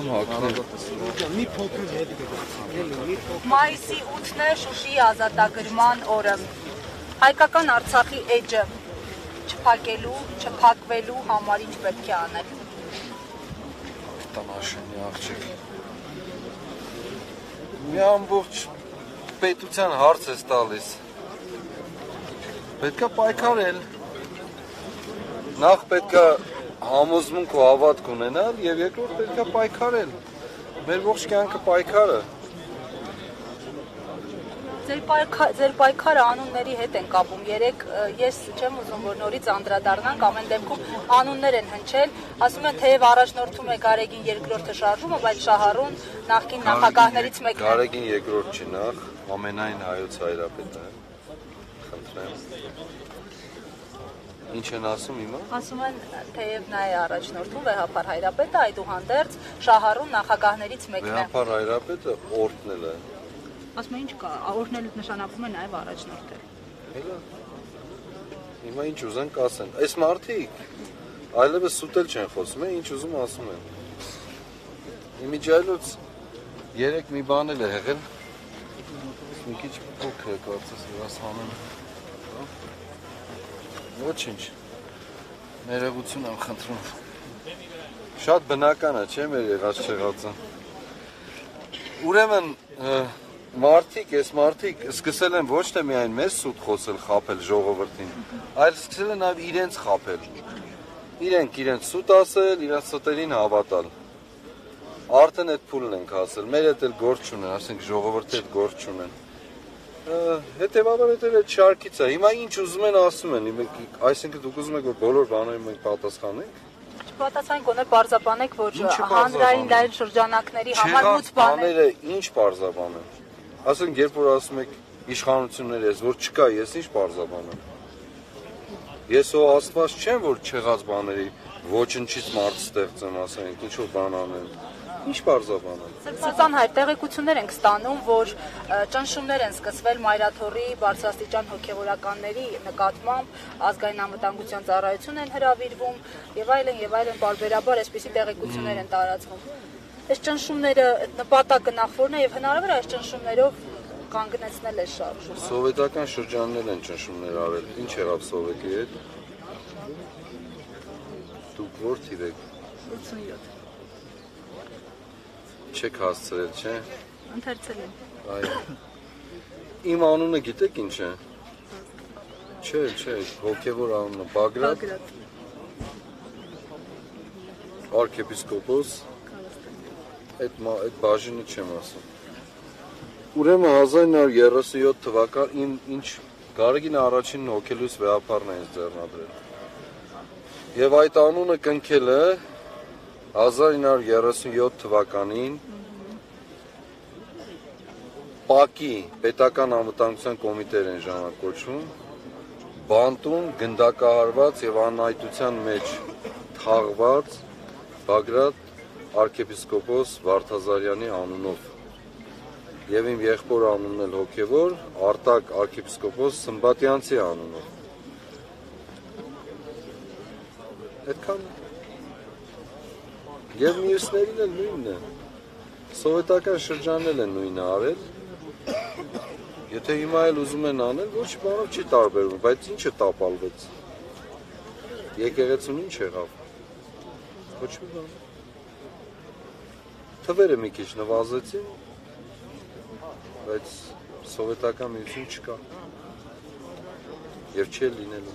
Մայիսի 8-ն է Շուշիի ազատագրման օրը։ Հայկական Արցախի էջը չփակելու, չփակվելու համար ինչ պետք է անել։ Տանաշենի աղջիկ։ Մի ամբողջ պետության հարց ես տալիս։ Պետք է պայքարել։ Նախ պետք է համոզմունք ու հավատք ունենալ եւ երկրորդ պետք է պայքարել։ Մեր ողջ կյանքը պայքարը։ Ձեր պայքարը անունների հետ են կապում։ Երեք ես չեմ ուզում, որ նորից անդրադառնանք, ամեն դեպքում անուններ են հնչել, ասում են թեև առաջնորդում է Գարեգին երկրորդը շարժումը, բայց Շահառուն նախկին նախագահներից մեկն է։ Գարեգին երկրորդ չի նախ, ամենայն հայոց հայրապետը է։ Խնդրեմ։ Ինչ են ասում հիմա։ Ասում են թեև նա է առաջնորդում վեհապար հայրապետը, այդուհանդերձ Շահառուն նախագահներից մեկն է։ Վեհապար հայրապետը օրհնել է։ Ասում են ինչ կա, օրհնել նշանակում է նաև առաջնորդել։ Հելա։ Հիմա ինչ ուզեն կասեն։ Այս մարդիկ այլևս սուտել չեն խոսում, ինչ ուզում ասում են։ Իմիջայլոց 3 մի բան էլ է եղել։ Մի քիչ փոքր է կարծես իրաց հանեն։ Ոչինչ։ Ներողություն եմ խնդրում։ Շատ բնական է, չէ՞ մեր եղած չեղածը։ Ուրեմն այս մարդիկ սկսել են ոչ թե միայն մեզ սուտ խոսել, խաբել ժողովրդին, այլ սկսել են նաև իրենց խաբել։ Իրենց սուտ ասել, իրենց սուտերին հավատալ։ Արդեն այդ փուլն ենք ասել, մեր հետ էլ գործ չունեն, ասենք ժողովրդի հետ գործ չունեն։ Հետևաբար այդ շարքից է։ Հիմա ինչ ուզում են ասում են, այսինքն դուք ուզում եք որ բոլոր բաներին մենք պատասխանենք։ Չպատասխանենք, գոնե պարզաբանեք, որ հանրային լայն շրջանակների համար լուծ բաները ինչ պարզաբան են։ Ասենք երբ որ ասում եք իշխանություններ ես, որ չկա, ես ինչ պարզաբանեմ։ Ես ո աստված չեմ, որ չեղած բաների ոչնչից մարդ ստեղծեմ, ասենք, ինչ որ բան անեմ։ Ինչ պարզաբանեմ։ Սրբազան հայր տեղեկություններ ենք ստանում, որ ճնշումներ են սկսվել Մայրաթոռի բարձրաստիճան հոգևորականների նկատմամբ, ազգային անվտանգության ծառայություն են հրավիրվում եւ այլն բարբերաբար այսպիսի տեղեկություններ են տարածվում։ Այս ճնշումները նպատակը նախորն է եւ հնարավոր է այս ճնշումներով կանգնեցնել այս շարժումը։ Սովետական շրջաններ են ճնշումներ արել։ Ինչ եղավ Սովետի հետ։ Դուք որ թիվ եք։ 87 Չեք հասցրել, չէ՞։ Ընթերցել եմ։ Այո։ Իմ անունը գիտեք ինչ է։ Չէ, հոգևոր անունը Բագրատ։ Արքեպիսկոպոս։ Այդ բաժինը չեմ ասում։ Ուրեմն 1937 թվական ինչ Գարեգինը առաջին հոգելույց վեհապարն է ինձ ձեռնադրել։ Եվ այդ անունը կնքել է 1937 թվականին ՊԱԿ-ի պետական անվտանգության կոմիտեեր են ժամանակոչվում, բանտում գնդակահարված եւ անհայտության մեջ թաղված Բագրատ արքեպիսկոպոս Վարդազարյանի անունով եւ իմ եղբոր անունն էլ հոգեվոր Արտակ արքեպիսկոպոս Սմբատյանցի անունով։ Այդքան եւ մյուսներին էլ նույնն է։ Սովետական շրջանն էլ նույնը արել։ Եթե հիմա էլ ուզում են անել, ոչ բանով չի տարբերվում, բայց ինչը տապալվեց։ Եկեղեցուն ինչ եղավ։ Ոչ մի բան։ Թվերը մի քիչ նվազեցին, բայց սովետական միություն չկա։ Եվ չի լինելու։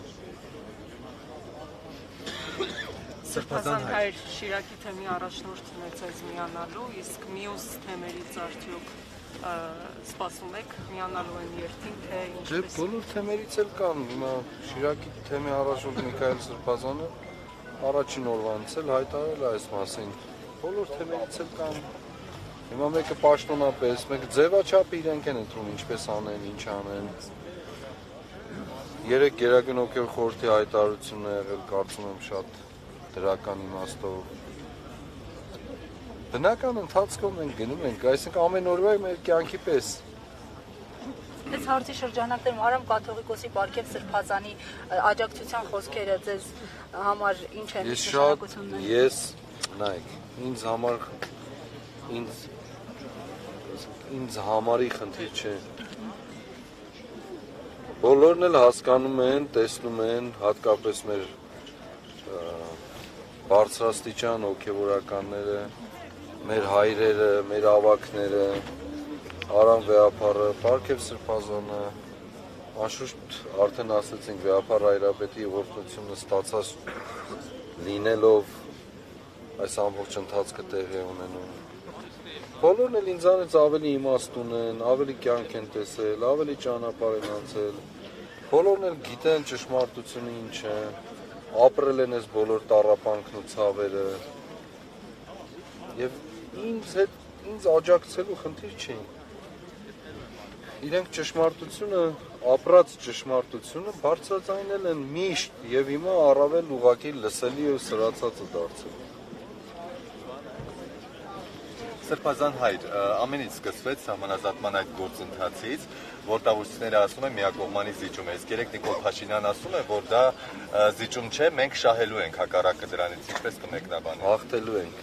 Սրբազան հայր Շիրակի թեմի առաջնորդն է ձեզ միանալու, իսկ մյուս թեմերից արդյոք սպասում եք միանալու են երթին, թե ինչպես։ Դե բոլոր թեմերից էլ կան, հիմա Շիրակի թեմի առաջնորդ Միքայել Սրբազանը առաջին օրվանից էլ հայտարարել է այս մասին։ Բոլոր թեմերից էլ կան։ Հիմա մեկը պաշտոնապես, մեկը ձևաչափը իրենք են ընտրում ինչպես անեն, ինչ անեն։ Երեք Գերագույն հոգևոր խորհրդի հայտարարությունն է եղել, կարծում եմ շատ դրական իմաստով։ Բնական ընթացքում մենք գնում ենք, այսինքն ամեն օրվա մեր կյանքի պես։ Այս հարցի շրջանակներում Արամ կաթողիկոսի Պարգև Սրբազանի աջակցության խոսքերը ձեզ համար ինչ են նշանակությունները։ Ես նայեք, ինձ համար ինձ համարի խնդիր չէ։ Բոլորն էլ հասկանում են, տեսնում են, հատկապես մեր բարձրաստիճան հոգևորականները, մեր հայրերը, մեր ավագները, Արամ Վեհափառը, Պարքև Սրբազանը, անշուշտ արդեն ասացինք Վեհափառ Հայրապետի ողորմությունը ստացած լինելով այս ամբողջ ընթացքը տեղի ունենում։ Բոլորն էլ ինձանից ավելի իմաստուն են, ավելի կյանք են տեսել, ավելի ճանապարհ են անցել, բոլորն էլ գիտեն ճշմարտությունը ինչ է, ապրել են այս բոլոր տառապանքն ու ցավերը, եւ ինձ աջակցելու խնդիր չէ։ Իրենք ճշմարտությունը, ապրած ճշմարտությունը բարձրացնել են միշտ եւ հիմա առավել ուղղակի լսելի ու սրացածը դարձել։ Սրբազան հայր, ամեն ինչ սկսվեց համանազատման այդ գործընթացից, որ տավուշիցները ասում են միակողմանի զիջում է։ Իսկ երեք Նիկոլ Փաշինյան ասում է, որ դա զիջում չէ, մենք շահելու ենք հակառակը դրանից, ինչպես կմեկնաբանենք։ Հաղթելու ենք։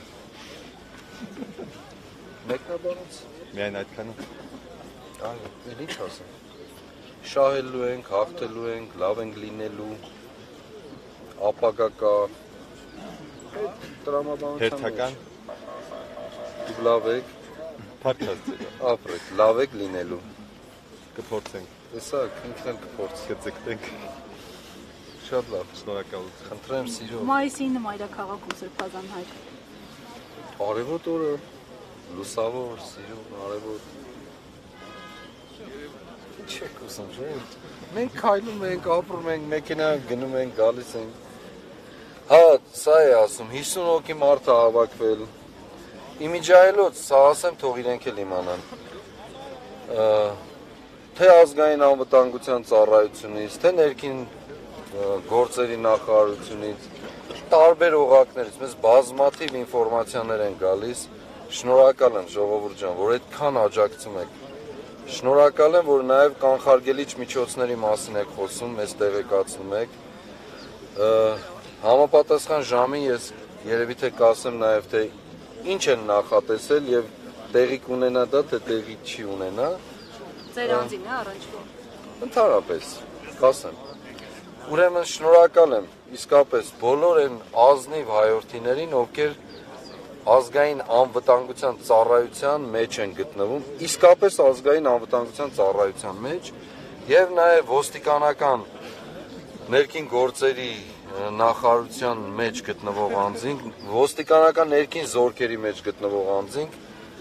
Մեկնաբանից Միայն այդքանը։ Այո, ինչ ասեմ։ Շահելու ենք, հաղթելու ենք, լավ ենք լինելու, ապագա կա։ Այդ տրամաբանության Հերթական դուք լավ եք, փառքաստիճան։ ապրեք, լավ եք լինելու։ Կփորձենք, Տեսակ, ինքն էլ կփորձի, կձգտենք։ շատ լավ։ Շնորհակալություն։ Խնդրեմ սիրով։ Մայիսի 9 մայրաքաղաքում Սրբազան հայր։ Արևոտ օրը, լուսավոր, սիրով, արևոտ։ Ինչ եք ուզում, չէ՞։ Մենք քայլում ենք, ապրում ենք, մեքենա գնում ենք, գալիս ենք։ Հա, սա է ասում, 50 հոգի մարդ է հավաքվել։ Իմիջայելոց, սա ասեմ, թող իրենք էլ իմանան։ Թե ազգային անվտանգության ծառայությունից, թե ներքին գործերի նախարարությունից, տարբեր օղակներից մեզ բազմաթիվ ինֆորմացիաներ են գալիս։ Շնորհակալ եմ ժողովուրդ ջան, որ այդքան աջակցում եք։ Շնորհակալ եմ, որ նաև կանխարգելիչ միջոցների մասին եք խոսում, մեզ տեղեկացնում եք։ Համապատասխան ժամին ես երևի թե կասեմ նաև թե ինչ են նախատեսել եւ տեղի կունենա դա, թե տեղի չի ունենա։ Ձեր անձին է առնչվում։ Ընդհանրապես, կասեմ։ Ուրեմն շնորհակալ եմ իսկապես բոլոր այն ազնիվ հայրենիներին, ովքեր ազգային անվտանգության ծառայության մեջ են գտնվում, իսկապես ազգային անվտանգության ծառայության մեջ եւ նաեւ ոստիկանական ներքին գործերի նախարարության մեջ գտնվող անձինք, ոստիկանական ներքին զորքերի մեջ գտնվող անձինք,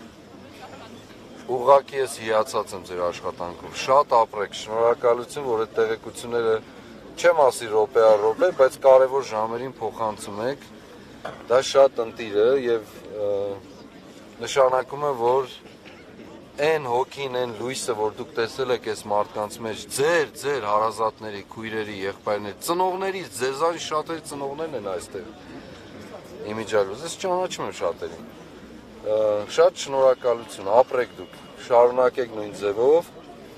ուղղակի ես հիացած եմ ձեր աշխատանքով, շատ ապրեք, շնորհակալություն, որ այդ տեղեկությունները չեմ ասի րոպե, բայց կարևոր ժամերին փոխանցում եք, դա շատ ընտիր է եւ նշանակում է, որ այն հոգին, այն լույսը, որ դուք տեսել եք այս մարդկանց մեջ, ձեր հարազատների, քույրերի, եղբայրների, ծնողներից, ձեզանից շատերի ծնողներն են այստեղ։ Իմիջայլոց, ես ճանաչում եմ շատերին։ Շատ շնորհակալություն, ապրեք դուք, շարունակեք նույն ձևով։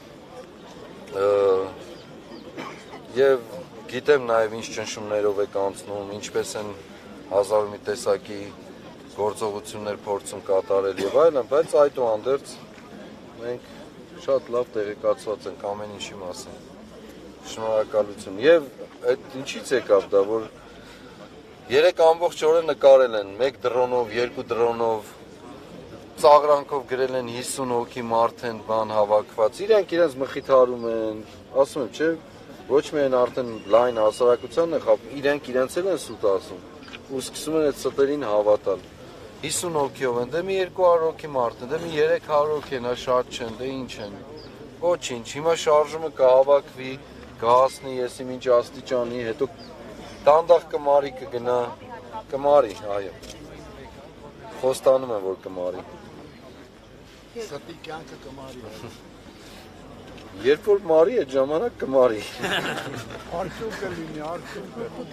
Եվ գիտեմ նաև ինչ ճնշումներով եք անցնում, ինչպես են հազար մի տեսակի գործողություններ փորձում կատարել եւ այլն, բայց այդուհանդերձ մենք շատ լավ տեղեկացված ենք ամեն ինչի մասին։ Շնորհակալություն։ Եվ այդ ինչից եկավ դա, որ 3 ամբողջ օրը նկարել են 1 դրոնով, 2 դրոնով, ծաղրանքով գրել են 50 հոգի մարդ են բան հավաքված։ Իրենք իրենց մխիթարում են, ասում եմ, չէ, ոչ միայն արդեն լայն հասարակությանն է խափ, իրենք իրենց էլ են սուտ ասում, ու սկսում են այդ ստերին հավատալ։ 50 հոգիով են, դե մի 200 հոգի մարդ են, դե մի 300 հոգի են, շատ չեն, դե ինչ են։ Ոչինչ, հիմա շարժումը կհավաքվի, կհասնի եսի մինչ աստիճանի, հետո դանդաղ կմարի կգնա, կմարի, այո։ Խոստանում եմ, որ կմարի։ Սրտի կյանքը կմարի։ Երբ որ մարի այդ ժամանակ կմարի։ Արդյոք կլինի, արդյոք։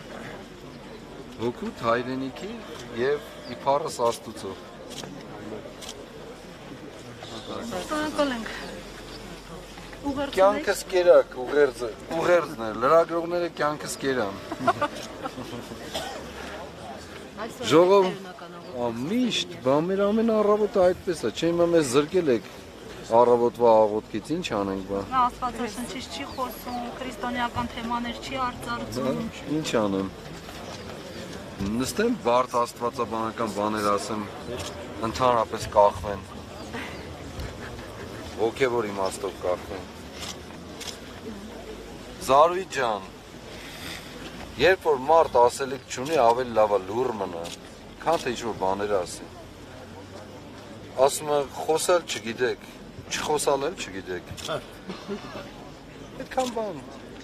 Հոգուտ հայրենիքի եւ իբարս Աստուծո։ Շնորհակալ ենք։ Կյանքս կերակ, ուղերձն է, լրագրողները կյանքս կերան։ Ժողով միշտ, բա մեր ամեն առավոտը այդպես է, չէ՞ հիմա մեզ զրկել եք առավոտվա աղոթքից, ինչ անենք բա։ Նա Աստվածաշնչից չի խոսում, քրիստոնեական թեմաներ չի արձարծում։ Ինչ անեմ։ Նստեմ բարդ աստվածաբանական բաներ ասեմ, ընդհանրապես կախվեն։ Ոգևոր իմաստով կախվեն։ Զարուհի ջան, երբ որ մարդ ասելիք չունի, ավելի լավ է լուռ մնա, քան թե ինչ-որ բաներ ասի։ Ասում է խոսալ չգիտեք, չխոսալ էլ չգիտեք։ Այդքան բան։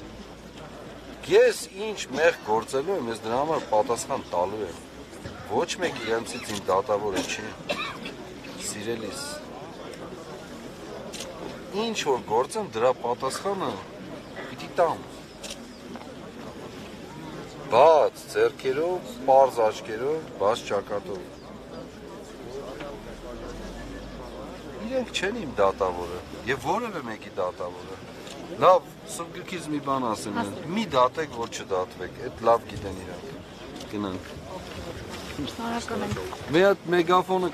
Ես ինչ մեղ գործելու եմ, ես դրա համար պատասխան տալու եմ։ Ոչ մեկ իրենցից իմ դատավորը չի։ Սիրելիս։ Ինչ որ գործեմ, դրա պատասխանը պիտի տամ։ Բաց ձեռքերով, պարզ աչքերով, բաց ճակատով։ Իրենք չեն իմ դատավորը եւ որևէ մեկի դատավորը։ Լավ, սուբգրքից մի բան ասեմ, մի դատեք, որ չդատվեք, այդ լավ գիտեն իրանք։ Գնանք։ Շնորհակալ եմ։ Մի հատ մեգաֆոնը